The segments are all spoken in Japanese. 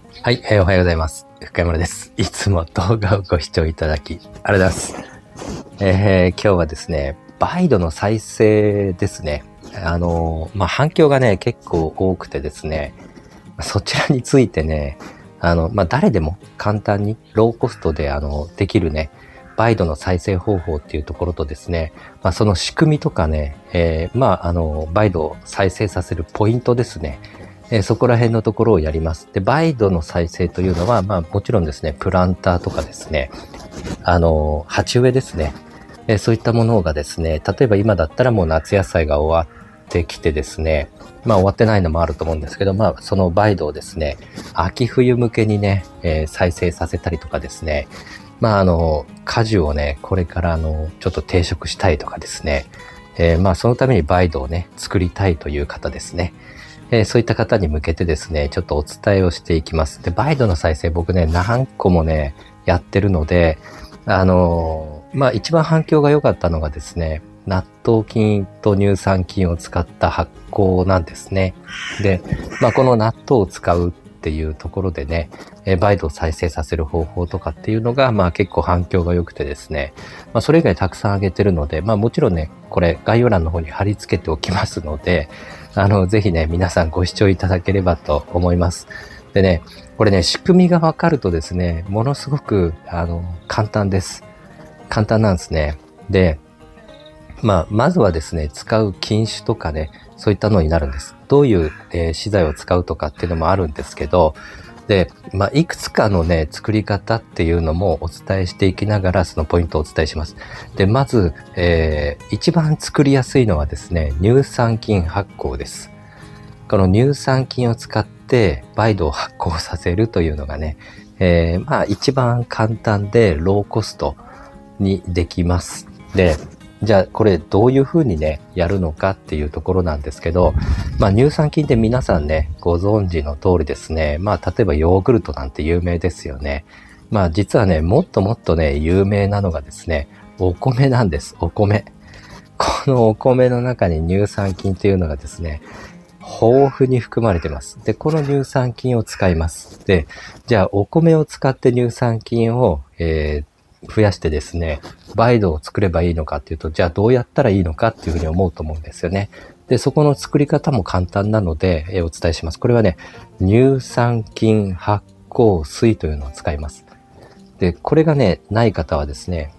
はい、おはようございます。深山です。いつも動画をご視聴いただき、ありがとうございます。今日はですね、バイドの再生ですね。反響がね、結構多くてですね、そちらについてね、誰でも簡単にローコストで、できるね、バイドの再生方法っていうところとですね、その仕組みとかね、バイドを再生させるポイントですね。そこら辺のところをやります。で、バイドの再生というのは、もちろんですね、プランターとかですね、鉢植えですね。そういったものがですね、例えば今だったらもう夏野菜が終わってきてですね、終わってないのもあると思うんですけど、そのバイドをですね、秋冬向けにね、再生させたりとかですね、果樹をね、これからちょっと定食したいとかですね、そのためにバイドをね、作りたいという方ですね。そういった方に向けてですね、ちょっとお伝えをしていきます。で、バイドの再生僕ね、何個もね、やってるので、一番反響が良かったのがですね、納豆菌と乳酸菌を使った発酵なんですね。で、この納豆を使うっていうところでね、バイドを再生させる方法とかっていうのが、結構反響が良くてですね、それ以外たくさんあげてるので、もちろんね、これ概要欄の方に貼り付けておきますので、ぜひね、皆さんご視聴いただければと思います。でね、これね、仕組みがわかるとですね、ものすごく、簡単です。簡単なんですね。で、まずはですね、使う品種とかね、そういったのになるんです。どういう、資材を使うとかっていうのもあるんですけど、で、いくつかのね、作り方っていうのもお伝えしていきながら、そのポイントをお伝えします。で、まず、一番作りやすいのはですね、乳酸菌発酵です。この乳酸菌を使ってバイドを発酵させるというのがね、一番簡単でローコストにできます。で、じゃあこれどういうふうにね、やるのかっていうところなんですけど、乳酸菌って皆さんね、ご存知の通りですね、例えばヨーグルトなんて有名ですよね。実はね、もっともっとね、有名なのがですね、お米なんです、お米。このお米の中に乳酸菌というのがですね、豊富に含まれてます。で、この乳酸菌を使います。で、じゃあお米を使って乳酸菌を、増やしてですね、バイドを作ればいいのかっていうと、じゃあどうやったらいいのかっていうふうに思うと思うんですよね。で、そこの作り方も簡単なので、お伝えします。これはね、乳酸菌発酵水というのを使います。で、これがね、ない方はですね、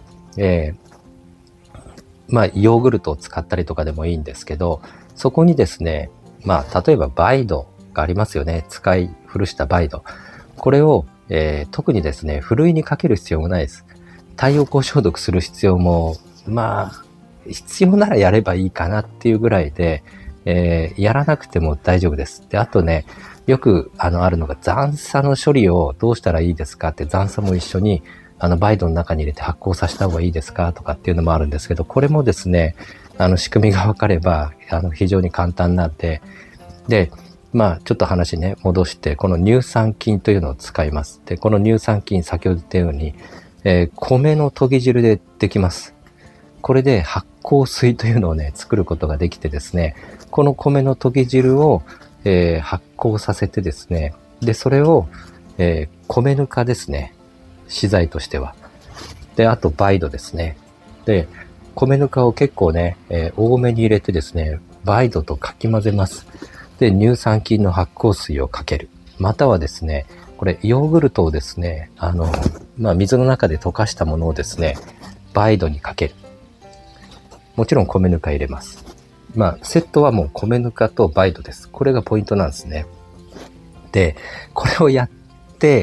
ヨーグルトを使ったりとかでもいいんですけど、そこにですね、例えばバイドがありますよね。使い古したバイド。これを、特にですね、ふるいにかける必要もないです。太陽光消毒する必要も、必要ならやればいいかなっていうぐらいで、やらなくても大丈夫です。で、あとね、よくあるのが残差の処理をどうしたらいいですかって残差も一緒にバイドの中に入れて発酵させた方がいいですかとかっていうのもあるんですけど、これもですね、仕組みが分かれば、非常に簡単なんで、で、ちょっと話ね、戻して、この乳酸菌というのを使います。で、この乳酸菌、先ほど言ったように、米の研ぎ汁でできます。これで発酵水というのをね、作ることができてですね、この米の研ぎ汁を、発酵させてですね、で、それを、米ぬかですね。資材としては。で、あと、バイドですね。で、米ぬかを結構ね、多めに入れてですね、バイドとかき混ぜます。で、乳酸菌の発酵水をかける。またはですね、これ、ヨーグルトをですね、水の中で溶かしたものをですね、バイドにかける。もちろん米ぬか入れます。セットはもう米ぬかとバイドです。これがポイントなんですね。で、これをやって、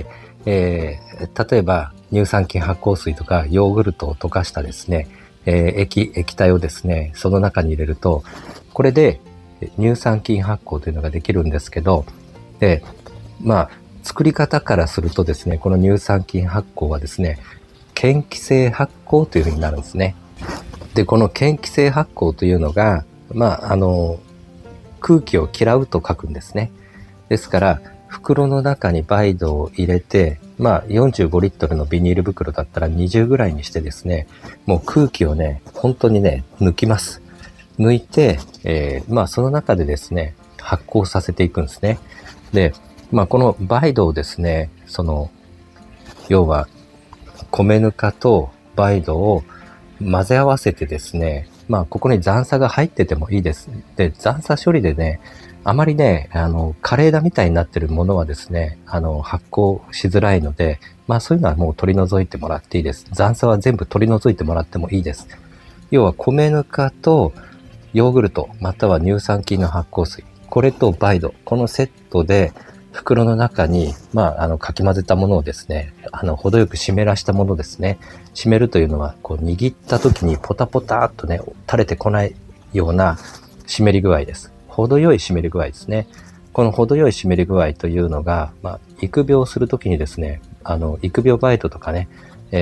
例えば乳酸菌発酵水とかヨーグルトを溶かしたですね、液体をですね、その中に入れると、これで乳酸菌発酵というのができるんですけど、で、作り方からするとですね、この乳酸菌発酵はですね、嫌気性発酵というふうになるんですね。で、この嫌気性発酵というのが、空気を嫌うと書くんですね。ですから、袋の中にバイドを入れて、45リットルのビニール袋だったら20ぐらいにしてですね、もう空気をね、本当にね、抜きます。抜いて、その中でですね、発酵させていくんですね。で、 この梅土をですね、要は、米ぬかと梅土を混ぜ合わせてですね、ここに残砂が入っててもいいです。で、残砂処理でね、あまりね、枯れ枝みたいになってるものはですね、発酵しづらいので、そういうのはもう取り除いてもらっていいです。残砂は全部取り除いてもらってもいいです。要は、米ぬかとヨーグルト、または乳酸菌の発酵水、これと梅土、このセットで、袋の中に、かき混ぜたものをですね、程よく湿らしたものですね。湿るというのは、握った時にポタポタっとね、垂れてこないような湿り具合です。程よい湿り具合ですね。この程よい湿り具合というのが、育苗するときにですね、育苗バイトとかね、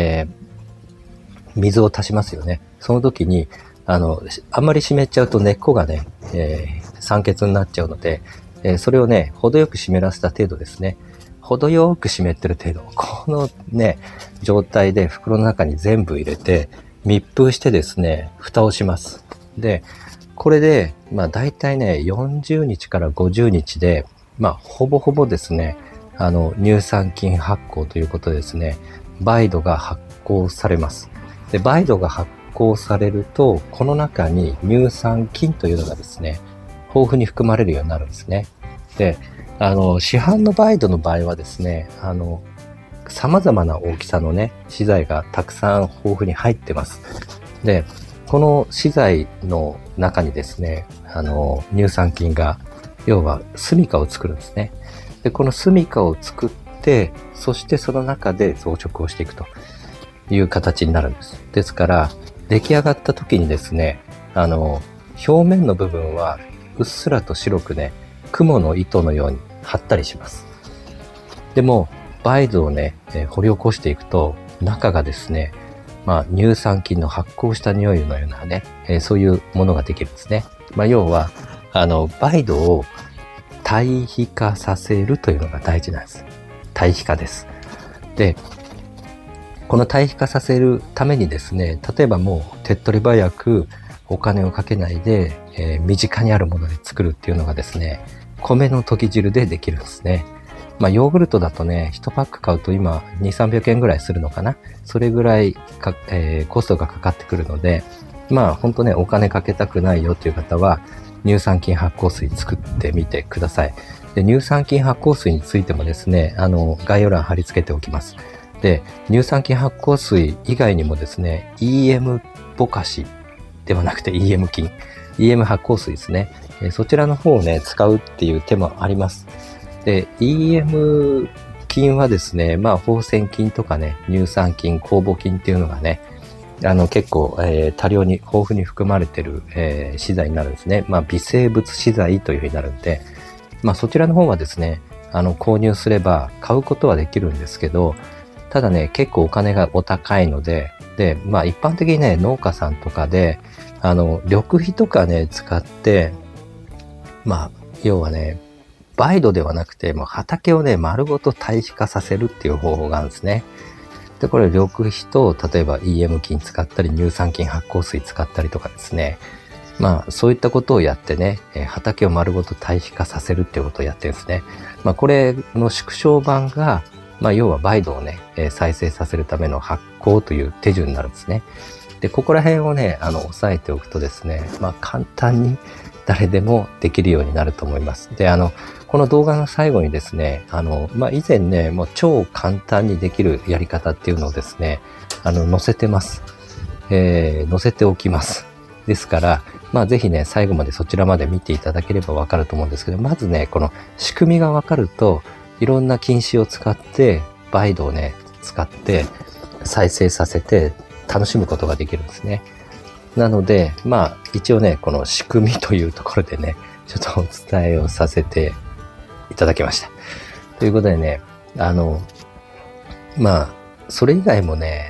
水を足しますよね。その時に、あんまり湿っちゃうと根っこがね、酸欠になっちゃうので、それをね、程よく湿らせた程度ですね。程よく湿ってる程度。このね、状態で袋の中に全部入れて、密封してですね、蓋をします。で、これで、大体ね、40日から50日で、ほぼほぼですね、乳酸菌発酵ということでですね、梅土が発酵されます。で、梅土が発酵されると、この中に乳酸菌というのがですね、豊富に含まれるようになるんですね。で、市販の梅土の場合はですね、様々な大きさのね、資材がたくさん豊富に入ってます。で、この資材の中にですね、乳酸菌が、要は住処を作るんですね。で、この住処を作って、そしてその中で増殖をしていくという形になるんです。ですから、出来上がった時にですね、表面の部分はうっすらと白くね、雲の糸のように張ったりします。でも、梅土をね、掘り起こしていくと、中がですね、乳酸菌の発酵した匂いのようなね、そういうものができるんですね。要は、梅土を堆肥化させるというのが大事なんです。堆肥化です。で、この堆肥化させるためにですね、例えばもう手っ取り早くお金をかけないで、身近にあるもので作るっていうのがですね、米の溶き汁でできるんですね。ヨーグルトだとね、1パック買うと今2、300円ぐらいするのかな。それぐらいコストがかかってくるので、ほんとね、お金かけたくないよという方は、乳酸菌発酵水作ってみてください。で、乳酸菌発酵水についてもですね、概要欄貼り付けておきます。で、乳酸菌発酵水以外にもですね、EM ぼかしではなくて EM 菌、EM 発酵水ですね。そちらの方をね、使うっていう手もあります。で、EM 菌はですね、放線菌とかね、乳酸菌、酵母菌っていうのがね、結構、多量に豊富に含まれてる、資材になるんですね。微生物資材というふうになるんで、そちらの方はですね、購入すれば買うことはできるんですけど、ただね、結構お金がお高いので、で、一般的にね、農家さんとかで、緑肥とかね、使って、要はね、梅土ではなくて、もう畑をね、丸ごと堆肥化させるっていう方法があるんですね。で、これ緑肥と、例えば EM 菌使ったり、乳酸菌発酵水使ったりとかですね。そういったことをやってね、畑を丸ごと堆肥化させるっていうことをやってるんですね。これの縮小版が、要は梅土をね、再生させるための発酵という手順になるんですね。で、ここら辺をね、押さえておくとですね、簡単に誰でもできるようになると思います。で、この動画の最後にですね、以前ね、もう超簡単にできるやり方っていうのをですね、載せてます。載せておきます。ですから、ぜひね、最後までそちらまで見ていただければわかると思うんですけど、まずね、この仕組みがわかると、いろんな菌糸を使って、梅土をね、使って再生させて楽しむことができるんですね。なので、一応ね、この仕組みというところでね、ちょっとお伝えをさせていただきました。ということでね、それ以外もね、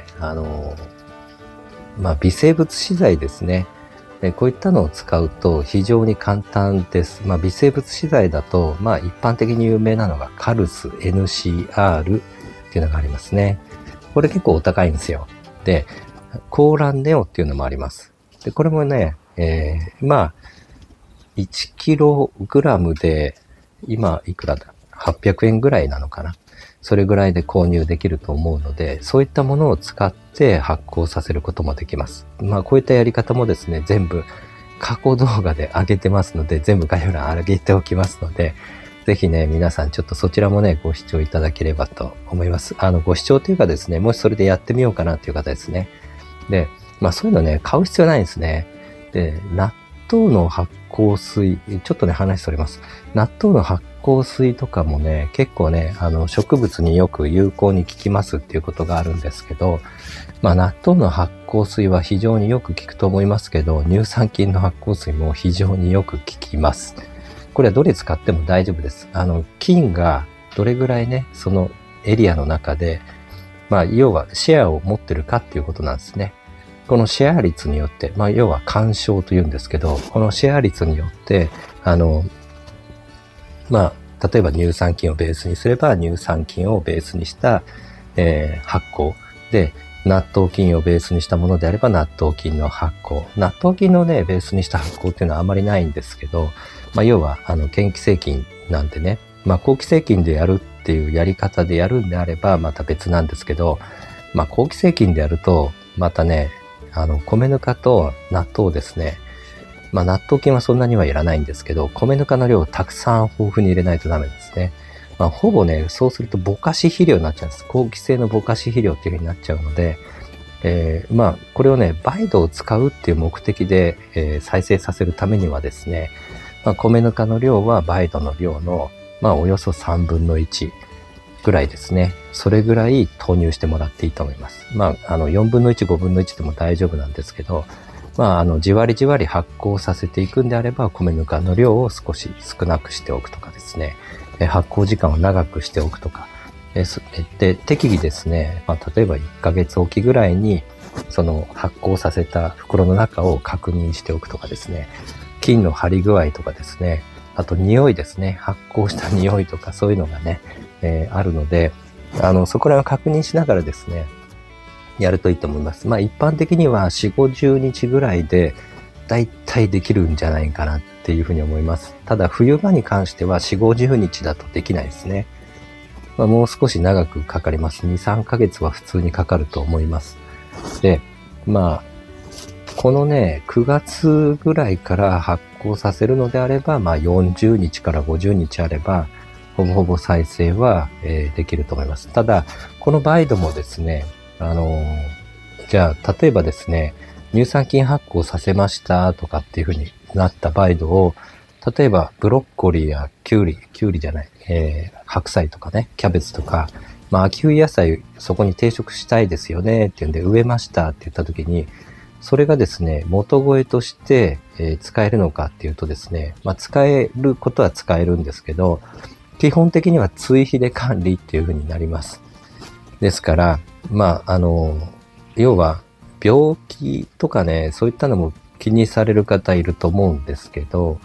微生物資材ですね。こういったのを使うと非常に簡単です。微生物資材だと、一般的に有名なのがカルス NCR っていうのがありますね。これ結構お高いんですよ。で、コーランネオっていうのもあります。で、これもね、1kgで、今いくらだ 800円ぐらいなのかな。それぐらいで購入できると思うので、そういったものを使って発酵させることもできます。こういったやり方もですね、全部過去動画で上げてますので、全部概要欄上げておきますので、ぜひね、皆さんちょっとそちらもね、ご視聴いただければと思います。ご視聴というかですね、もしそれでやってみようかなという方ですね。で、そういうのね、買う必要ないんですね。で、納豆の発酵水、ちょっとね、話それます。納豆の発酵水とかもね、結構ね、植物によく有効に効きますっていうことがあるんですけど、納豆の発酵水は非常によく効くと思いますけど、乳酸菌の発酵水も非常によく効きます。これはどれ使っても大丈夫です。菌がどれぐらいね、そのエリアの中で、要はシェアを持ってるかっていうことなんですね。このシェア率によって、要は干渉というんですけど、このシェア率によって、例えば乳酸菌をベースにすれば、乳酸菌をベースにした、発酵。で、納豆菌をベースにしたものであれば、納豆菌の発酵。納豆菌のね、ベースにした発酵っていうのはあまりないんですけど、要は、嫌気性菌なんでね、好気性菌でやるっていうやり方でやるんであれば、また別なんですけど、好気性菌でやると、またね、米ぬかと納豆ですね。納豆菌はそんなにはいらないんですけど、米ぬかの量をたくさん豊富に入れないとダメですね。ほぼね、そうするとぼかし肥料になっちゃうんです。好気性のぼかし肥料っていう風になっちゃうので、これをね、焙土を使うっていう目的で、再生させるためにはですね、米ぬかの量は焙土の量の、およそ3分の1ぐらいですね。それぐらい投入してもらっていいと思います。4分の1、5分の1でも大丈夫なんですけど、じわりじわり発酵させていくんであれば、米ぬかの量を少し少なくしておくとかですね、発酵時間を長くしておくとか、で、適宜ですね、例えば1ヶ月おきぐらいに、その発酵させた袋の中を確認しておくとかですね、菌の張り具合とかですね、あと匂いですね、発酵した匂いとかそういうのがね、あるので、そこらを確認しながらですね、やるといいと思います。一般的には4、50日ぐらいでだいたいできるんじゃないかなっていうふうに思います。ただ冬場に関しては4、50日だとできないですね。もう少し長くかかります。2、3ヶ月は普通にかかると思います。で、このね、9月ぐらいから発酵させるのであれば、40日から50日あれば、ほぼほぼ再生は、できると思います。ただ、この焙土もですね、じゃあ、例えばですね、乳酸菌発酵させましたとかっていう風になった焙土を、例えばブロッコリーやキュウリじゃない、白菜とかね、キャベツとか、秋冬野菜そこに定食したいですよねっていうんで植えましたって言った時に、それがですね、元肥として、使えるのかっていうとですね、使えることは使えるんですけど、基本的には追肥で管理っていう風になります。ですから、要は病気とかね、そういったのも気にされる方いると思うんですけど、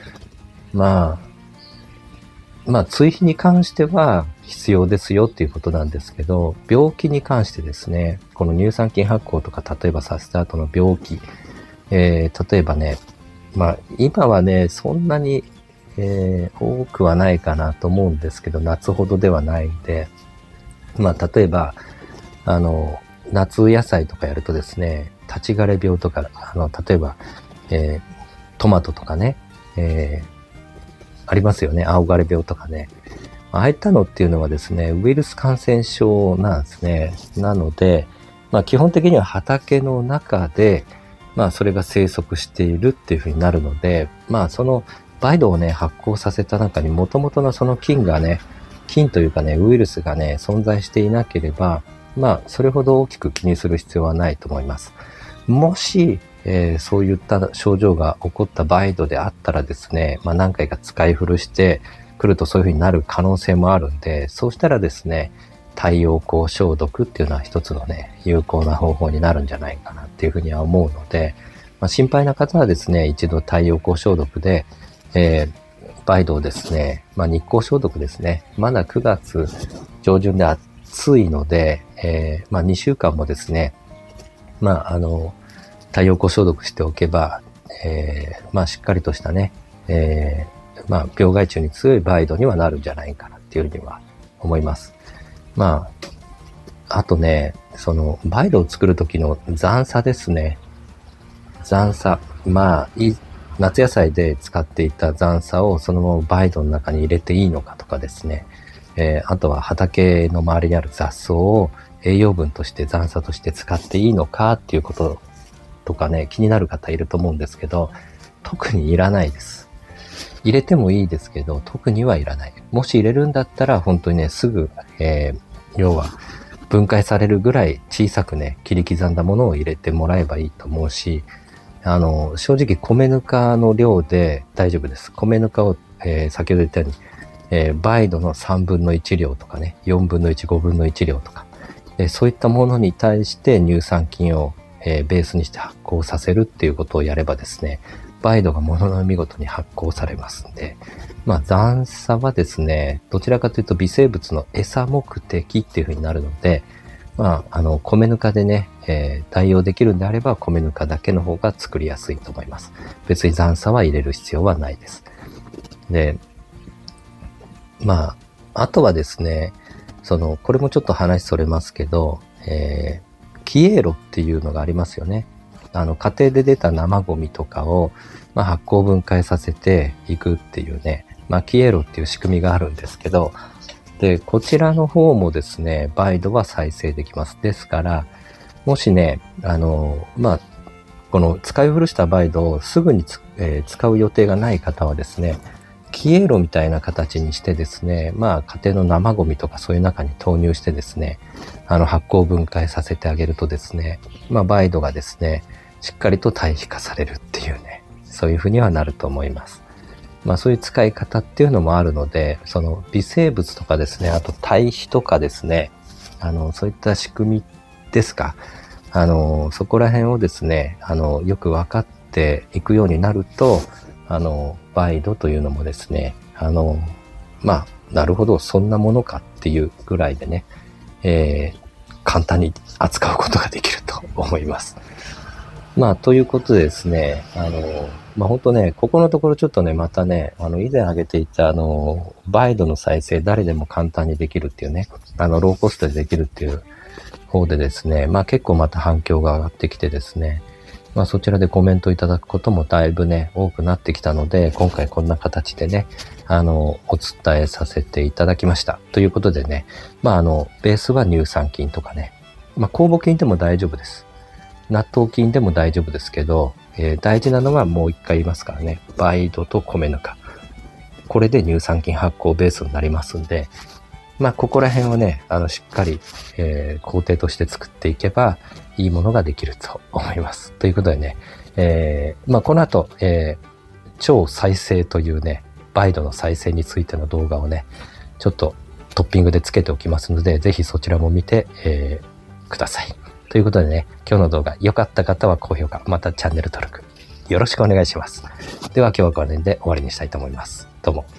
追肥に関しては必要ですよっていうことなんですけど、病気に関してですね、この乳酸菌発酵とか例えばさせた後の病気、例えばね、今はね、そんなに、多くはないかなと思うんですけど、夏ほどではないんで、例えば、夏野菜とかやるとですね、立ち枯れ病とか、例えば、トマトとかね、ありますよね。青枯れ病とかね。ああいったのっていうのはですね、ウイルス感染症なんですね。なので、基本的には畑の中で、それが生息しているっていうふうになるので、その焙土をね、発酵させた中に元々のその菌というかね、ウイルスがね、存在していなければ、それほど大きく気にする必要はないと思います。もし、そういった症状が起こった焙土であったらですね、何回か使い古してくるとそういう風になる可能性もあるんで、そうしたらですね、太陽光消毒っていうのは一つのね、有効な方法になるんじゃないかなっていうふうには思うので、心配な方はですね、一度太陽光消毒で、焙土をですね、日光消毒ですね。まだ9月上旬で暑いので、2週間もですね、太陽光消毒しておけば、しっかりとしたね、 病害虫に強い梅毒にはなるんじゃないかなっていうふうには思います。あとね、その梅毒を作る時の残さですね。残さ。夏野菜で使っていた残さをそのまま梅毒の中に入れていいのかとかですね。あとは畑の周りにある雑草を栄養分として残さとして使っていいのかっていうこととかね、気になる方いると思うんですけど、特にいらないです。入れてもいいですけど、特にはいらない。もし入れるんだったら、本当にね、すぐ、要は分解されるぐらい小さくね、切り刻んだものを入れてもらえばいいと思うし、正直米ぬかの量で大丈夫です。米ぬかを、先ほど言ったように、梅毒の3分の1量とかね、4分の1、5分の1量とか、そういったものに対して乳酸菌を、ベースにして発酵させるっていうことをやればですね、梅毒がものの見事に発酵されますんで、残さはですね、どちらかというと微生物の餌目的っていう風になるので、米ぬかでね、代用できるんであれば米ぬかだけの方が作りやすいと思います。別に残さは入れる必要はないです。で、あとはですね、これもちょっと話それますけど、キエロっていうのがありますよね。家庭で出た生ゴミとかを、発酵分解させていくっていうね、キエロっていう仕組みがあるんですけど、で、こちらの方もですね、梅毒は再生できます。ですから、もしね、この使い古した梅毒をすぐに使う予定がない方はですね、キエロみたいな形にしてですね、家庭の生ゴミとかそういう中に投入してですね、発酵分解させてあげるとですね、梅毒がですね、しっかりと堆肥化されるっていうね、そういうふうにはなると思います。そういう使い方っていうのもあるので、その微生物とかですね、あと堆肥とかですね、そういった仕組みですか、そこら辺をですね、よく分かっていくようになると、梅毒というのもですね、なるほど、そんなものかっていうぐらいでね、簡単に扱うことができると思います。ということでですね、本当ね、ここのところちょっとね、またね、以前挙げていた、梅毒の再生、誰でも簡単にできるっていうね、ローコストでできるっていう方でですね、結構また反響が上がってきてですね、そちらでコメントいただくこともだいぶね、多くなってきたので、今回こんな形でね、お伝えさせていただきました。ということでね、ベースは乳酸菌とかね、酵母菌でも大丈夫です。納豆菌でも大丈夫ですけど、大事なのはもう一回言いますからね、梅毒と米ぬか。これで乳酸菌発酵ベースになりますんで、ここら辺をね、しっかり、工程として作っていけば、いいものができると思います。ということでね、この後、超再生というね、梅毒の再生についての動画をね、ちょっとトッピングでつけておきますので、ぜひそちらも見て、ください。ということでね、今日の動画良かった方は高評価、またチャンネル登録、よろしくお願いします。では今日はこの辺で終わりにしたいと思います。どうも。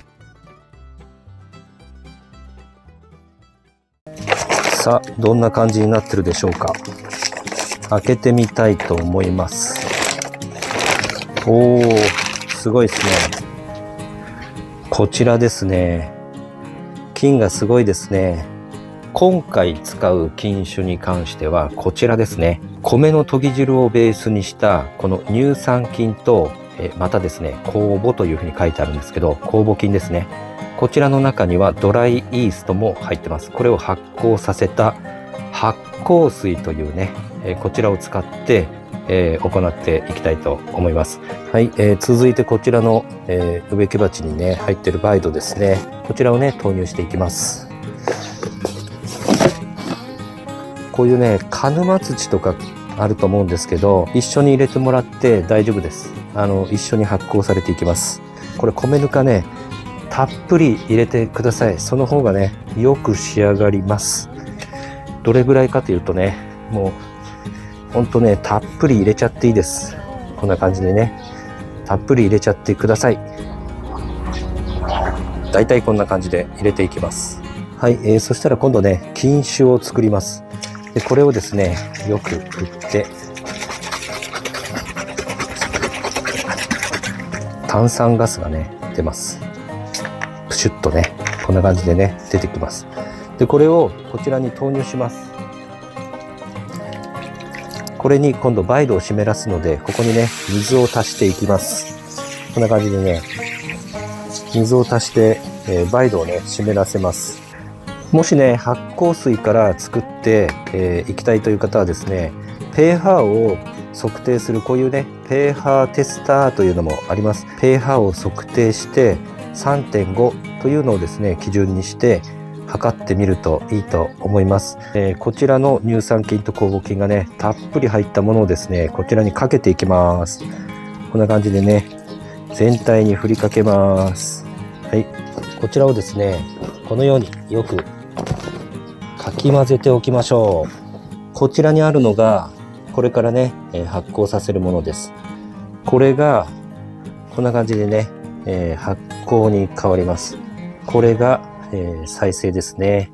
さあ、どんな感じになってるでしょうか。開けてみたいと思います。おー、すごいですね。こちらですね。菌がすごいですね。今回使う菌種に関してはこちらですね。米のとぎ汁をベースにしたこの乳酸菌と、またですね、酵母というふうに書いてあるんですけど、酵母菌ですね。こちらの中にはドライイーストも入ってます。これを発酵させた発酵水というね、こちらを使って、行っていきたいと思います。はい、続いてこちらの、植木鉢にね、入ってる梅毒ですね。こちらをね、投入していきます。こういうね、鹿沼土とかあると思うんですけど、一緒に入れてもらって大丈夫です。一緒に発酵されていきます。これ米ぬかね、たっぷり入れてください。その方がね、よく仕上がります。どれぐらいかというとね、もうほんとね、たっぷり入れちゃっていいです。こんな感じでね、たっぷり入れちゃってください。だいたいこんな感じで入れていきます。はい、そしたら今度ね、菌種を作ります。で、これをですね、よく振って、炭酸ガスがね、出ます。 シュッとね、こんな感じでね、出てきます。で、これをこちらに投入します。これに今度バイドを湿らすので、ここにね、水を足していきます。こんな感じでね、水を足して、バイドをね、湿らせます。もしね、発酵水から作っていきたいという方はですね、pH を測定するこういうね、pH テスターというのもあります。pH を測定して 3.5 というのをですね、基準にして測ってみるといいと思います。こちらの乳酸菌と酵母菌がね、たっぷり入ったものをですね、こちらにかけていきます。こんな感じでね、全体に振りかけます。はい。こちらをですね、このようによくかき混ぜておきましょう。こちらにあるのが、これからね、発酵させるものです。これが、こんな感じでね、発酵に変わります。これが、再生ですね。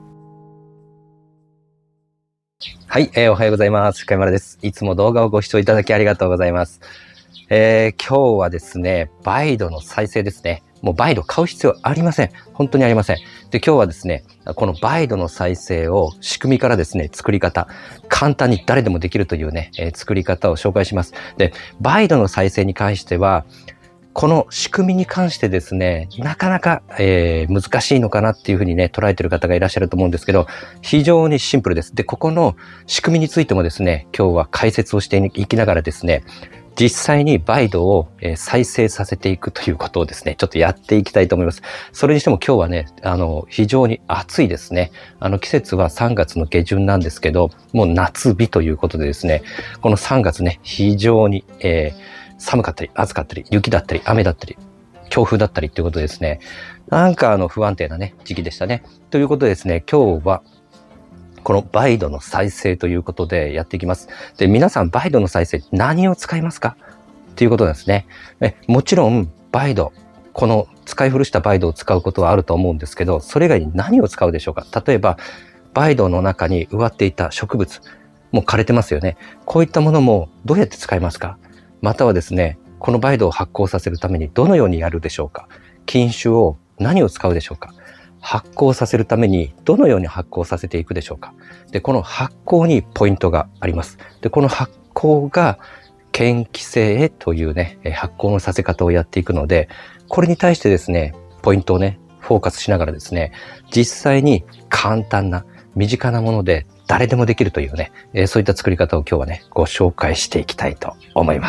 はい、おはようございます。深山です。いつも動画をご視聴いただきありがとうございます。今日はですね、バイドの再生ですね。もうバイド買う必要ありません。本当にありません。で、今日はですね、このバイドの再生を仕組みからですね、作り方、簡単に誰でもできるというね、作り方を紹介します。で、バイドの再生に関しては、この仕組みに関してですね、なかなか、難しいのかなっていうふうにね、捉えてる方がいらっしゃると思うんですけど、非常にシンプルです。で、ここの仕組みについてもですね、今日は解説をしていきながらですね、実際にバイドを再生させていくということをですね、ちょっとやっていきたいと思います。それにしても今日はね、非常に暑いですね。季節は3月の下旬なんですけど、もう夏日ということでですね、この3月ね、非常に、寒かったり、暑かったり、雪だったり、雨だったり、強風だったりということでですね、なんか不安定なね、時期でしたね。ということでですね、今日は、このバイドの再生ということでやっていきます。で、皆さんバイドの再生何を使いますかっていうことなんですね。もちろんバイド、この使い古したバイドを使うことはあると思うんですけど、それ以外に何を使うでしょうか。例えば、バイドの中に植わっていた植物、もう枯れてますよね。こういったものもどうやって使いますか。またはですね、このバイドを発酵させるためにどのようにやるでしょうか。菌種を何を使うでしょうか。発酵させるためにどのように発酵させていくでしょうか。で、この発酵にポイントがあります。で、この発酵が嫌気性というね、発酵のさせ方をやっていくので、これに対してですね、ポイントをね、フォーカスしながらですね、実際に簡単な、身近なもので誰でもできるというね、そういった作り方を今日はね、ご紹介していきたいと思います。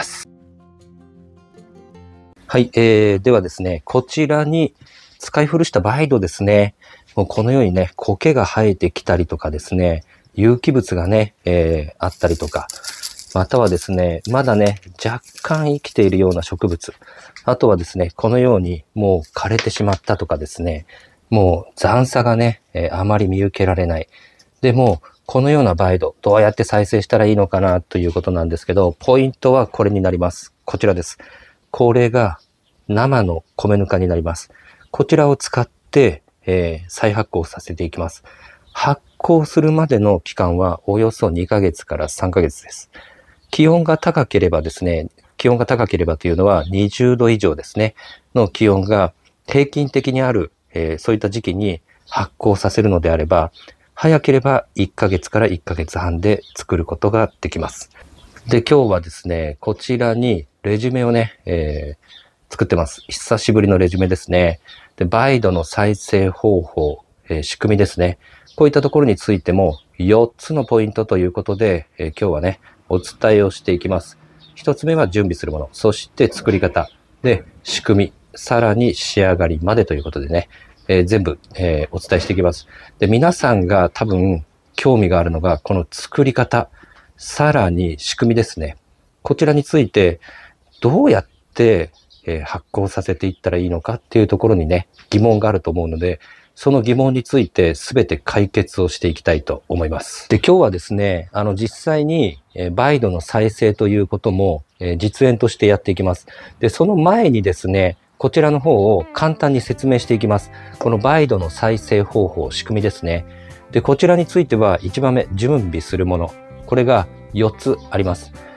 はい、ではですね、こちらに使い古したバイドですね。もうこのようにね、苔が生えてきたりとかですね、有機物がね、あったりとか、またはですね、まだね、若干生きているような植物。あとはですね、このようにもう枯れてしまったとかですね、もう残差がね、あまり見受けられない。でも、このようなバイド、どうやって再生したらいいのかなということなんですけど、ポイントはこれになります。こちらです。これが生の米ぬかになります。こちらを使って、再発酵させていきます。発酵するまでの期間はおよそ2ヶ月から3ヶ月です。気温が高ければですね、気温が高ければというのは20度以上ですね、の気温が平均的にある、そういった時期に発酵させるのであれば、早ければ1ヶ月から1ヶ月半で作ることができます。で、今日はですね、こちらにレジュメをね、作ってます。久しぶりのレジュメですね。で、バイドの再生方法、仕組みですね。こういったところについても4つのポイントということで、今日はね、お伝えをしていきます。1つ目は準備するもの、そして作り方、で、仕組み、さらに仕上がりまでということでね、全部、お伝えしていきます。で、皆さんが多分興味があるのが、この作り方、さらに仕組みですね。こちらについて、どうやって発酵させていったらいいのかっていうところにね、疑問があると思うので、その疑問について全て解決をしていきたいと思います。で、今日はですね、実際にバイドの再生ということも実演としてやっていきます。で、その前にですね、こちらの方を簡単に説明していきます。このバイドの再生方法、仕組みですね。で、こちらについては1番目、準備するもの。これが4つあります。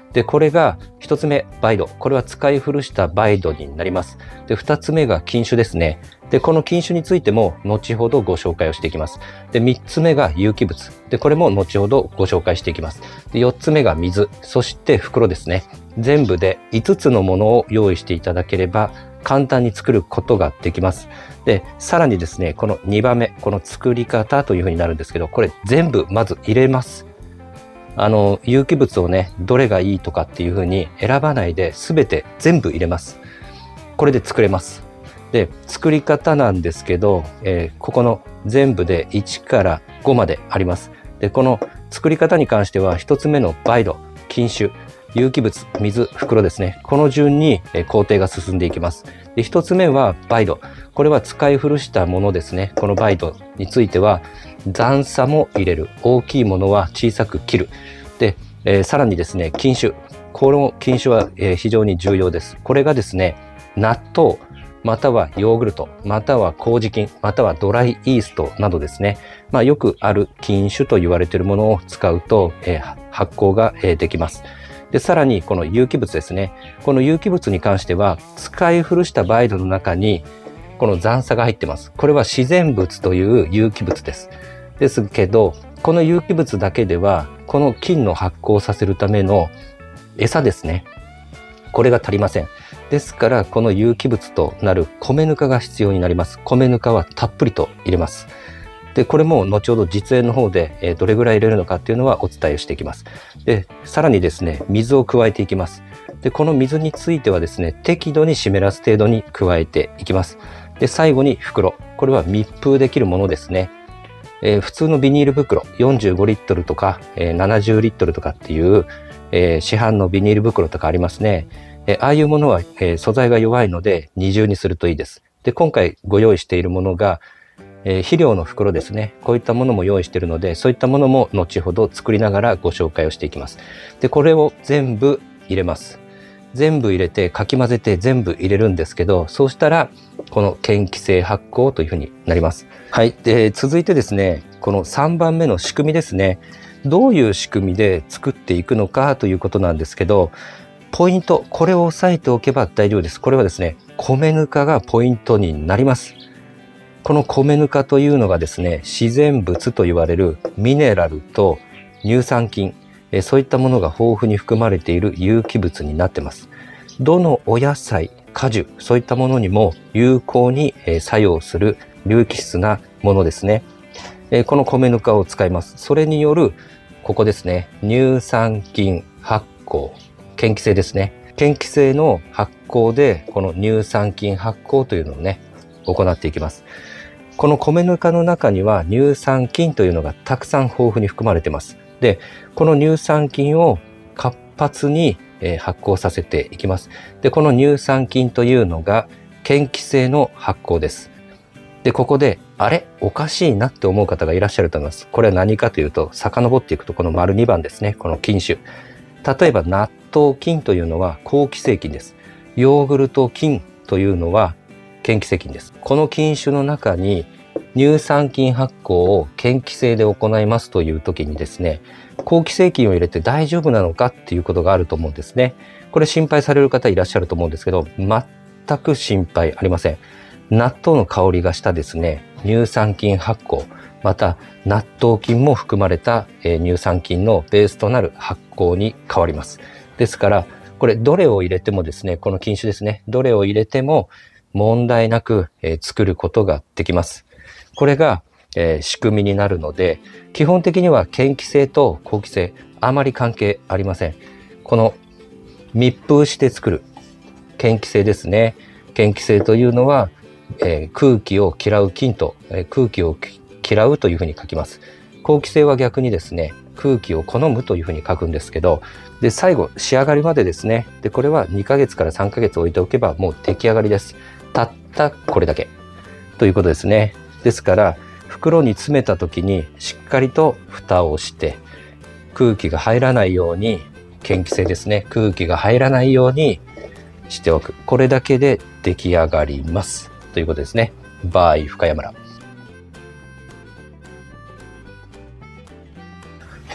で、これが1つ目、梅土。これは使い古した梅土になります。で、2つ目が菌種ですね。で、この菌種についても後ほどご紹介をしていきます。で、3つ目が有機物。で、これも後ほどご紹介していきます。で、4つ目が水。そして袋ですね。全部で5つのものを用意していただければ簡単に作ることができます。で、さらにですね、この2番目、この作り方というふうになるんですけど、これ全部まず入れます。有機物をね、どれがいいとかっていう風に選ばないで全て全部入れます。これで作れます。で、作り方なんですけど、ここの全部で1から5まであります。で、この作り方に関しては1つ目の梅土、菌種、有機物、水、袋ですね。この順に工程が進んでいきます。で、1つ目は梅土。これは使い古したものですね。この梅土については残渣も入れる。大きいものは小さく切る。で、さらにですね、菌種。この菌種は非常に重要です。これがですね、納豆、またはヨーグルト、または麹菌、またはドライイーストなどですね。よくある菌種と言われているものを使うと、発酵ができます。で、さらにこの有機物ですね。この有機物に関しては、使い古した梅土の中に、この残渣が入ってます。これは自然物という有機物です。ですけど、この有機物だけでは、この菌の発酵させるための餌ですね。これが足りません。ですから、この有機物となる米ぬかが必要になります。米ぬかはたっぷりと入れます。で、これも後ほど実演の方でどれぐらい入れるのかっていうのはお伝えしていきます。で、さらにですね、水を加えていきます。で、この水についてはですね、適度に湿らす程度に加えていきます。で、最後に袋。これは密封できるものですね。普通のビニール袋、45リットルとか、70リットルとかっていう、市販のビニール袋とかありますね。ああいうものは、素材が弱いので二重にするといいです。で、今回ご用意しているものが、肥料の袋ですね。こういったものも用意しているので、そういったものも後ほど作りながらご紹介をしていきます。で、これを全部入れます。全部入れてかき混ぜて全部入れるんですけど、そうしたらこの嫌気性発酵というふうになります。はい。で、続いてですね、この3番目の仕組みですね。どういう仕組みで作っていくのかということなんですけど、ポイント、これを押さえておけば大丈夫です。これはですね、米ぬかがポイントになります。この米ぬかというのがですね、自然物と言われるミネラルと乳酸菌、そういったものが豊富に含まれている有機物になっています。どのお野菜、果樹、そういったものにも有効に作用する有機質なものですね。この米ぬかを使います。それによる、ここですね、乳酸菌発酵、嫌気性ですね。嫌気性の発酵で、この乳酸菌発酵というのをね、行っていきます。この米ぬかの中には乳酸菌というのがたくさん豊富に含まれています。で、この乳酸菌を活発に発酵させていきます。で、この乳酸菌というのが嫌気性の発酵です。で、ここで、あれおかしいなって思う方がいらっしゃると思います。これは何かというと、遡っていくとこの丸2番ですね。この菌種。例えば納豆菌というのは好気性菌です。ヨーグルト菌というのは嫌気性菌です。この菌種の中に乳酸菌発酵を嫌気性で行いますという時にですね、好気性菌を入れて大丈夫なのかっていうことがあると思うんですね。これ心配される方いらっしゃると思うんですけど、全く心配ありません。納豆の香りがしたですね、乳酸菌発酵、また納豆菌も含まれた乳酸菌のベースとなる発酵に変わります。ですから、これどれを入れてもですね、この菌種ですね、どれを入れても問題なく作ることができます。これが仕組みになるので、基本的には嫌気性と好気性、あまり関係ありません。この密封して作る嫌気性ですね。嫌気性というのは、空気を嫌う菌と、空気を嫌うというふうに書きます。好気性は逆にですね、空気を好むというふうに書くんですけど、で、最後、仕上がりまでですね。で、これは2ヶ月から3ヶ月置いておけばもう出来上がりです。たったこれだけ。ということですね。ですから、袋に詰めた時にしっかりと蓋をして、空気が入らないように、嫌気性ですね。空気が入らないようにしておく。これだけで出来上がります。ということですね。バイ深谷村。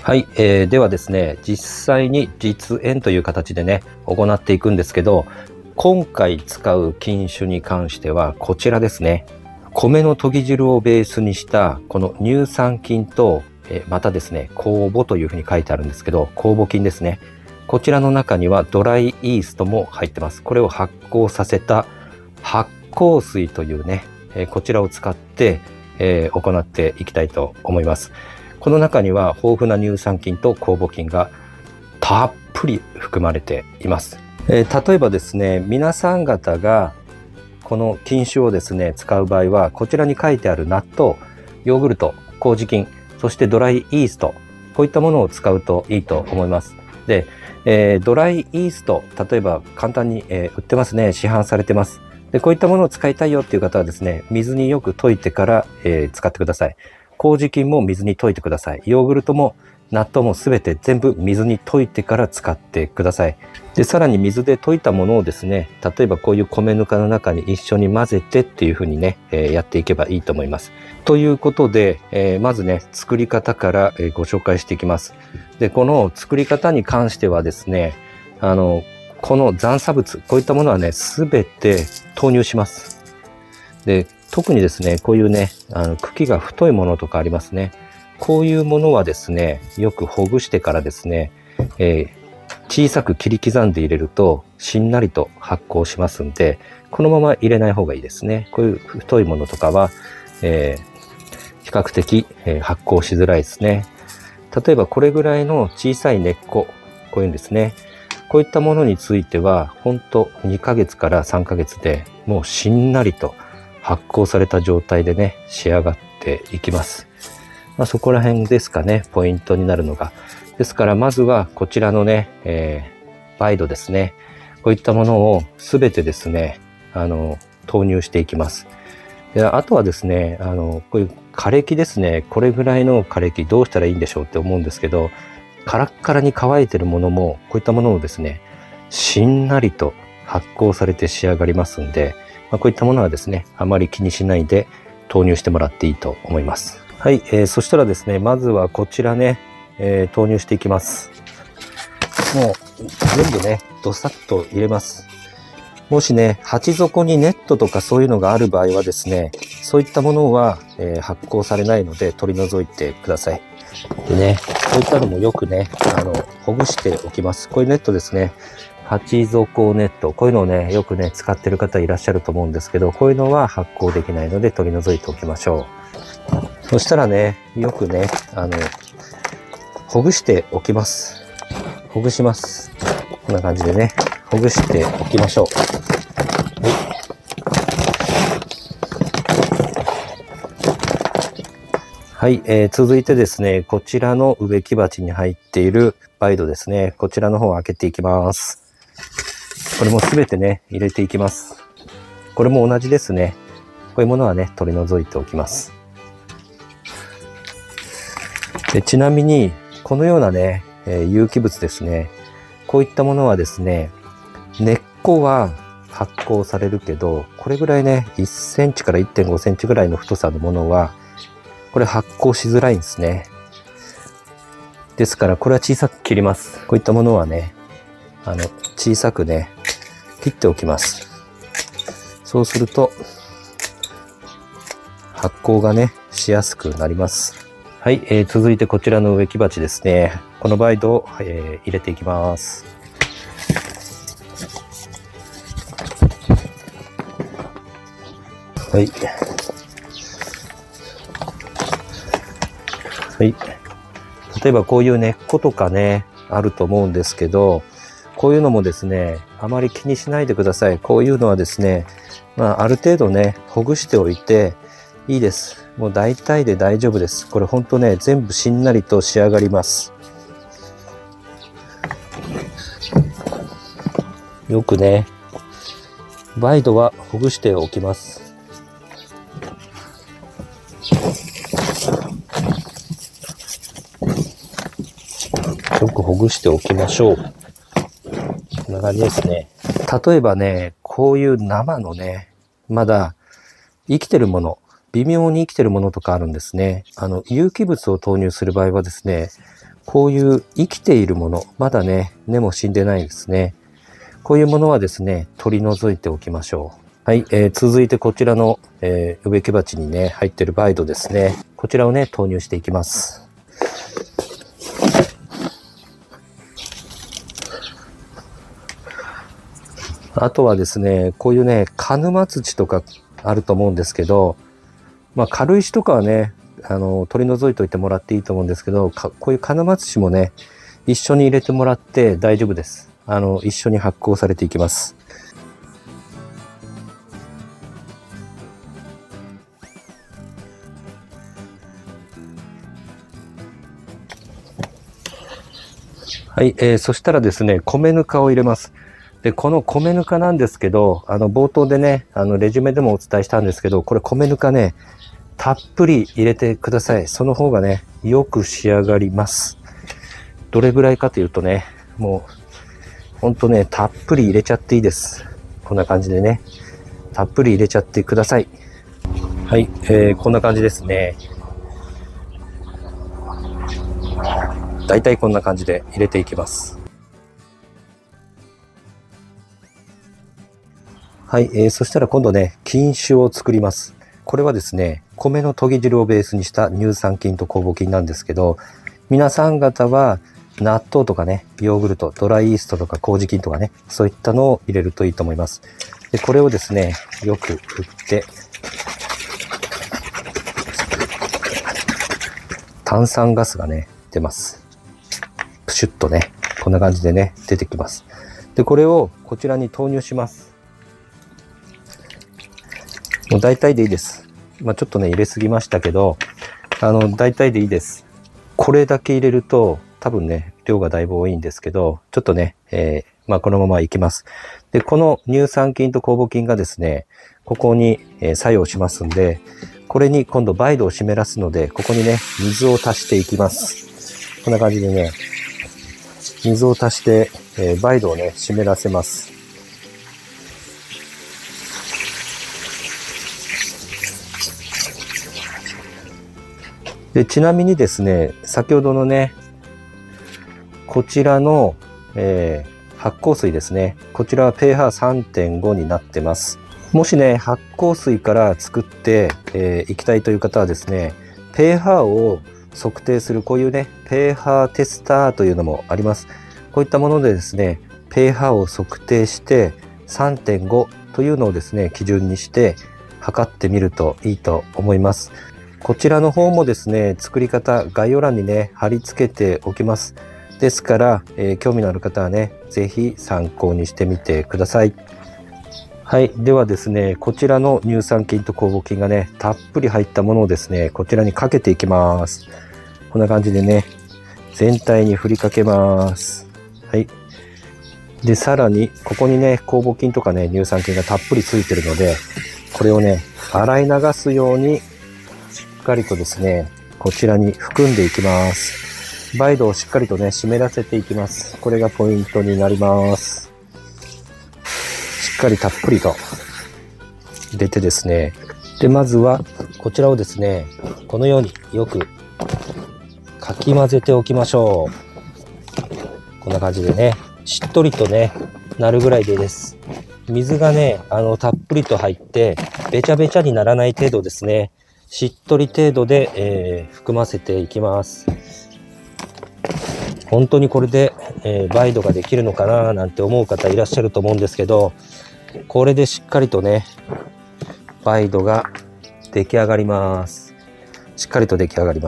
はい、ではですね、実際に実演という形でね、行っていくんですけど、今回使う菌種に関してはこちらですね。米のとぎ汁をベースにしたこの乳酸菌と、またですね、酵母というふうに書いてあるんですけど、酵母菌ですね。こちらの中にはドライイーストも入ってます。これを発酵させた発酵水というね、こちらを使って、行っていきたいと思います。この中には豊富な乳酸菌と酵母菌がたっぷり含まれています。例えばですね、皆さん方がこの菌種をですね、使う場合は、こちらに書いてある納豆、ヨーグルト、麹菌、そしてドライイースト、こういったものを使うといいと思います。で、ドライイースト、例えば簡単に、売ってますね。市販されてます。で、こういったものを使いたいよっていう方はですね、水によく溶いてから、使ってください。麹菌も水に溶いてください。ヨーグルトも納豆もすべて全部水に溶いてから使ってください。で、さらに水で溶いたものをですね、例えばこういう米ぬかの中に一緒に混ぜてっていう風にね、やっていけばいいと思います。ということで、まずね、作り方から、ご紹介していきます。で、この作り方に関してはですね、この残差物、こういったものはね、すべて投入します。で、特にですね、こういうね、茎が太いものとかありますね。こういうものはですね、よくほぐしてからですね、小さく切り刻んで入れると、しんなりと発酵しますんで、このまま入れない方がいいですね。こういう太いものとかは、比較的、発酵しづらいですね。例えばこれぐらいの小さい根っこ、こういうんですね。こういったものについては、ほんと2ヶ月から3ヶ月でもうしんなりと発酵された状態でね、仕上がっていきます。そこら辺ですかね、ポイントになるのが。ですからまずはこちらのね、梅土ですね。こういったものをすべてですね、投入していきます。で、あとはですね、こういう枯れ木ですね。これぐらいの枯れ木どうしたらいいんでしょうって思うんですけど、カラッカラに乾いてるものも、こういったものをですね、しんなりと発酵されて仕上がりますんで、こういったものはですね、あまり気にしないで投入してもらっていいと思います。はい、そしたらですね、まずはこちらね、投入していきます。もう全部ね、どさっと入れます。もしね、鉢底にネットとかそういうのがある場合はですね、そういったものは、発酵されないので取り除いてください。でね、こういったのもよくね、ほぐしておきます。こういうネットですね。鉢底ネット。こういうのをね、よくね、使ってる方いらっしゃると思うんですけど、こういうのは発酵できないので取り除いておきましょう。そしたらね、よくね、ほぐしておきます。ほぐします。こんな感じでね、ほぐしておきましょう。はい、続いてですね、こちらの植木鉢に入っている梅土ですね。こちらの方を開けていきます。これもすべてね、入れていきます。これも同じですね。こういうものはね、取り除いておきます。で、ちなみに、このようなね、有機物ですね。こういったものはですね、根っこは発酵されるけど、これぐらいね、1センチから 1.5 センチぐらいの太さのものは、これ発酵しづらいんですね。ですから、これは小さく切ります。こういったものはね、小さくね、切っておきます。そうすると、発酵がね、しやすくなります。はい、続いてこちらの植木鉢ですね。この梅土を、入れていきます。はい。はい。例えばこういう根っことかね、あると思うんですけど、こういうのもですね、あまり気にしないでください。こういうのはですね、ある程度ね、ほぐしておいていいです。もう大体で大丈夫です。これほんとね、全部しんなりと仕上がります。よくね、梅土はほぐしておきます。よくほぐしておきましょう。こんな感じですね。例えばね、こういう生のね、まだ生きてるもの、微妙に生きてるものとかあるんですね。有機物を投入する場合はですね、 こういう生きているもの、まだね、根も死んでないですね。こういうものはですね、取り除いておきましょう。はい、続いてこちらの、植木鉢にね、入っているバイドですね。こちらをね、投入していきます。あとはですね、こういうね、鹿沼土とかあると思うんですけど、まあ、軽石とかはね、取り除いといてもらっていいと思うんですけど、こういう鹿沼土もね、一緒に入れてもらって大丈夫です。一緒に発酵されていきます。はい、そしたらですね、米ぬかを入れます。で、この米ぬかなんですけど、冒頭でね、レジュメでもお伝えしたんですけど、これ米ぬかね、たっぷり入れてください。その方がね、よく仕上がります。どれぐらいかというとね、もう、ほんとね、たっぷり入れちゃっていいです。こんな感じでね、たっぷり入れちゃってください。はい、こんな感じですね。だいたいこんな感じで入れていきます。はい、そしたら今度ね、菌種を作ります。これはですね、米のとぎ汁をベースにした乳酸菌と酵母菌なんですけど、皆さん方は納豆とかね、ヨーグルト、ドライイーストとか麹菌とかね、そういったのを入れるといいと思います。で、これをですね、よく振って、炭酸ガスがね、出ます。プシュッとね、こんな感じでね、出てきます。で、これをこちらに投入します。もう大体でいいです。まあ、ちょっとね、入れすぎましたけど、大体でいいです。これだけ入れると、多分ね、量がだいぶ多いんですけど、ちょっとね、まあ、このままいきます。で、この乳酸菌と酵母菌がですね、ここに作用しますんで、これに今度バイドを湿らすので、ここにね、水を足していきます。こんな感じでね、水を足して、バイドをね、湿らせます。で、ちなみにですね、先ほどのね、こちらの、発酵水ですね。こちらは pH3.5 になってます。もしね、発酵水から作っていきたいという方はですね、pH を測定するこういうね、pH テスターというのもあります。こういったものでですね、pH を測定して 3.5 というのをですね、基準にして測ってみるといいと思います。こちらの方もですね、作り方概要欄にね、貼り付けておきます。ですから、興味のある方はね、ぜひ参考にしてみてください。はい。ではですね、こちらの乳酸菌と酵母菌がね、たっぷり入ったものをですね、こちらにかけていきます。こんな感じでね、全体に振りかけます。はい。で、さらに、ここにね、酵母菌とかね、乳酸菌がたっぷりついてるので、これをね、洗い流すように、しっかりとですね、こちらに含んでいきます。バイドをしっかりとね、湿らせていきます。これがポイントになります。しっかりたっぷりと入れてですね。で、まずは、こちらをですね、このようによくかき混ぜておきましょう。こんな感じでね、しっとりとね、なるぐらいでいいです。水がね、たっぷりと入って、べちゃべちゃにならない程度ですね。しっとり程度で、含ませていきます。本当にこれで、バイドができるのかななんて思う方いらっしゃると思うんですけど、これでしっかりとね、バイドが出来上がります。しっかりと出来上がります。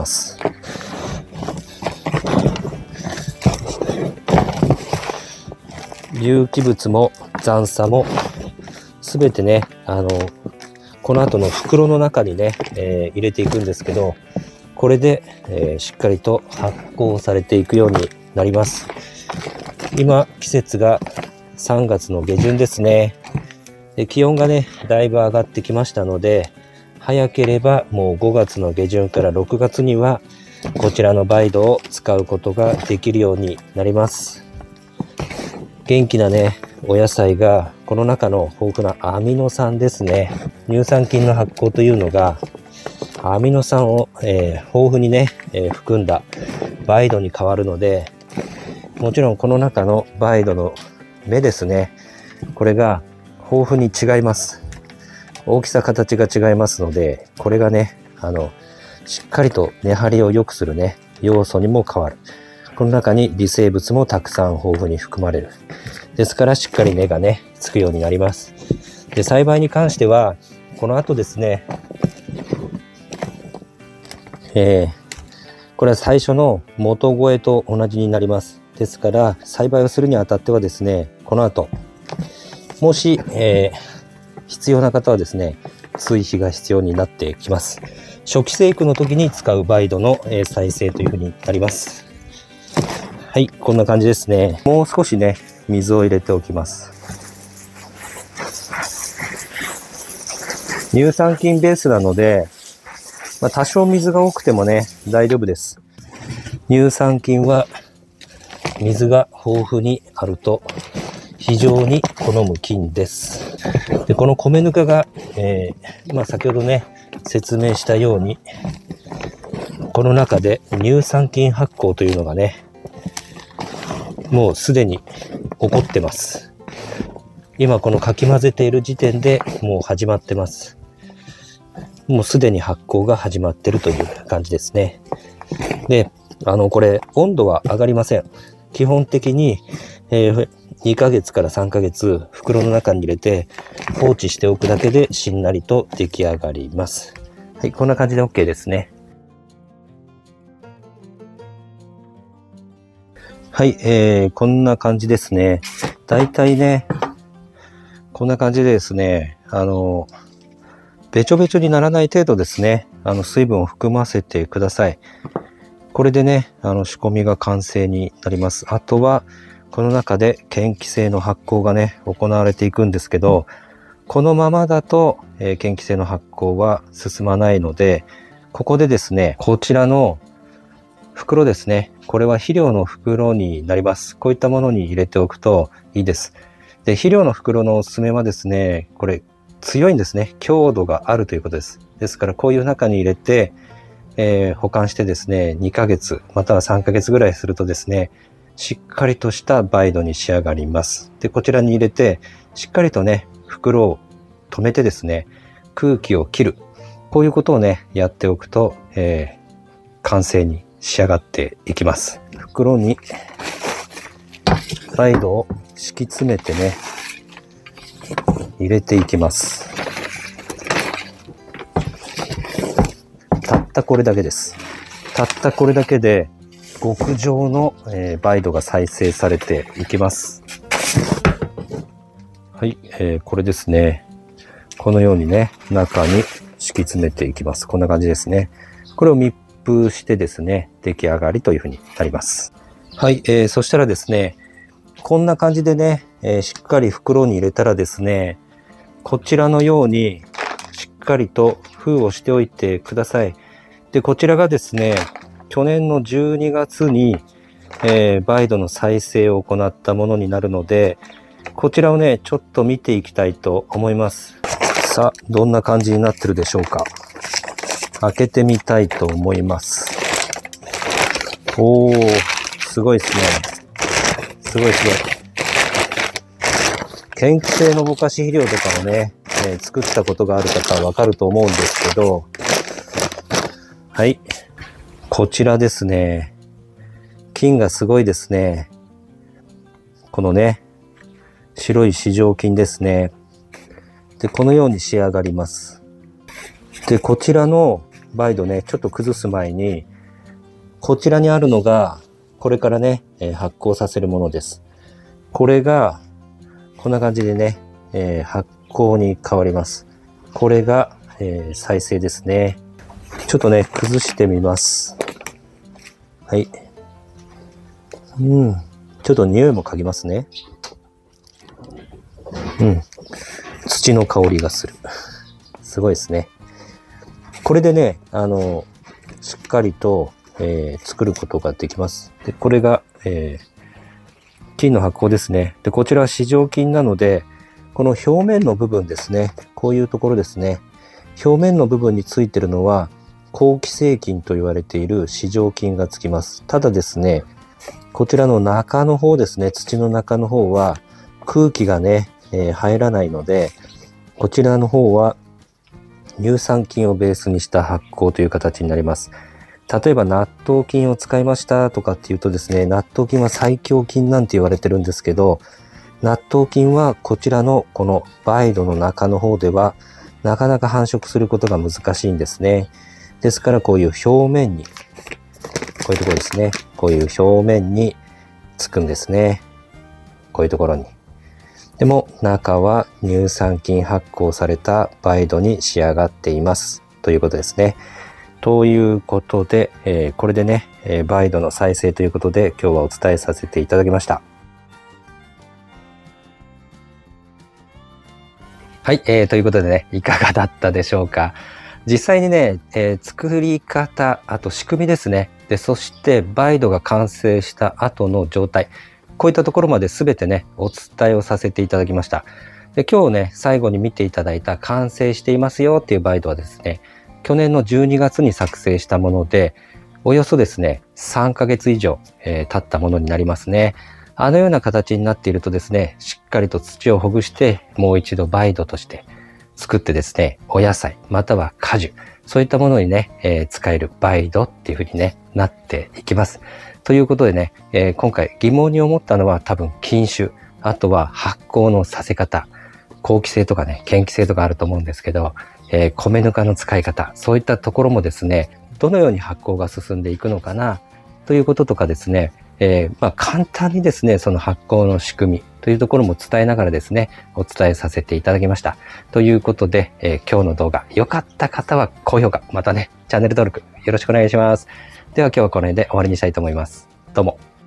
有機物も残渣もすべてね、この後の袋の中にね、入れていくんですけど、これで、しっかりと発酵されていくようになります。今、季節が3月の下旬ですね。で、気温がね、だいぶ上がってきましたので、早ければもう5月の下旬から6月には、こちらのバイドを使うことができるようになります。元気なね、お野菜が、この中の豊富なアミノ酸ですね。乳酸菌の発酵というのが、アミノ酸を、豊富にね、含んだ梅毒に変わるので、もちろんこの中の梅毒の芽ですね、これが豊富に違います。大きさ形が違いますので、これがね、しっかりと根張りを良くするね、要素にも変わる。この中に微生物もたくさん豊富に含まれる。ですからしっかり根がね、つくようになります。で、栽培に関しては、この後ですね、これは最初の元肥と同じになります。ですから、栽培をするにあたってはですね、この後、もし、必要な方はですね、追肥が必要になってきます。初期生育の時に使う梅毒の再生というふうになります。はい、こんな感じですね。もう少しね、水を入れておきます。乳酸菌ベースなので、多少水が多くてもね、大丈夫です。乳酸菌は水が豊富にあると非常に好む菌です。で、この米ぬかが、先ほどね、説明したように、この中で乳酸菌発酵というのがね、もうすでに起こってます。今このかき混ぜている時点でもう始まってます。もうすでに発酵が始まっているという感じですね。で、これ温度は上がりません。基本的に、2ヶ月から3ヶ月袋の中に入れて放置しておくだけでしんなりと出来上がります。はい、こんな感じで OK ですね。はい、こんな感じですね。だいたいね、こんな感じでですね、べちょべちょにならない程度ですね、水分を含ませてください。これでね、仕込みが完成になります。あとは、この中で嫌気性の発酵がね、行われていくんですけど、このままだと、嫌気性の発酵は進まないので、ここでですね、こちらの袋ですね。これは肥料の袋になります。こういったものに入れておくといいです。で、肥料の袋のおすすめはですね、これ強いんですね。強度があるということです。ですからこういう中に入れて、保管してですね、2ヶ月または3ヶ月ぐらいするとですね、しっかりとした梅毒に仕上がります。で、こちらに入れて、しっかりとね、袋を止めてですね、空気を切る。こういうことをね、やっておくと、完成に仕上がっていきます。袋に梅毒を敷き詰めてね、入れていきます。たったこれだけです。たったこれだけで極上の梅毒が再生されていきます。はい、これですね。このようにね、中に敷き詰めていきます。こんな感じですね。これを密封してですね、出来上がりというふうになります。はい、そしたらですね、こんな感じでね、しっかり袋に入れたらですね、こちらのようにしっかりと封をしておいてください。で、こちらがですね、去年の12月に、梅毒の再生を行ったものになるので、こちらをね、ちょっと見ていきたいと思います。さあ、どんな感じになってるでしょうか。開けてみたいと思います。おー、すごいですね。すごいすごい。嫌気性のぼかし肥料とかをね、作ったことがある方はわかると思うんですけど、はい。こちらですね。菌がすごいですね。このね、白い糸状菌ですね。で、このように仕上がります。で、こちらの梅毒ね、ちょっと崩す前に、こちらにあるのが、これからね、発酵させるものです。これが、こんな感じでね、発酵に変わります。これが、再生ですね。ちょっとね、崩してみます。はい。ちょっと匂いも嗅ぎますね。土の香りがする。すごいですね。これでね、しっかりと、作ることができます。で、これが、菌の発酵ですね。で、こちらは糸状菌なので、この表面の部分ですね。こういうところですね。表面の部分についてるのは、 好気性菌と言われている糸状菌がつきます。ただですね、こちらの中の方ですね、土の中の方は空気がね、入らないので、こちらの方は乳酸菌をベースにした発酵という形になります。例えば納豆菌を使いましたとかっていうとですね、納豆菌は最強菌なんて言われてるんですけど、納豆菌はこちらのこの梅土の中の方ではなかなか繁殖することが難しいんですね。ですからこういう表面に、こういうところですね、こういう表面につくんですね。こういうところに。でも中は乳酸菌発酵された梅土に仕上がっていますということですね。ということで、これでね、梅土の再生ということで今日はお伝えさせていただきました。はい、ということでね、いかがだったでしょうか。実際にね、作り方、あと仕組みですね。で、そして梅土が完成した後の状態。こういったところまで全てね、お伝えをさせていただきました。で、今日ね、最後に見ていただいた完成していますよっていう梅土はですね、去年の12月に作成したもので、およそですね、3ヶ月以上、経ったものになりますね。あのような形になっているとですね、しっかりと土をほぐして、もう一度梅土として作ってですね、お野菜、または果樹、そういったものにね、使える梅土っていうふうにね、なっていきます。ということでね、今回疑問に思ったのは多分菌種、あとは発酵のさせ方、好気性とかね、嫌気性とかあると思うんですけど、米ぬかの使い方、そういったところもですね、どのように発酵が進んでいくのかな、ということとかですね、簡単にですね、その発酵の仕組みというところも伝えながらですね、お伝えさせていただきました。ということで、今日の動画、良かった方は高評価、またね、チャンネル登録よろしくお願いします。では今日はこの辺で終わりにしたいと思います。どうも。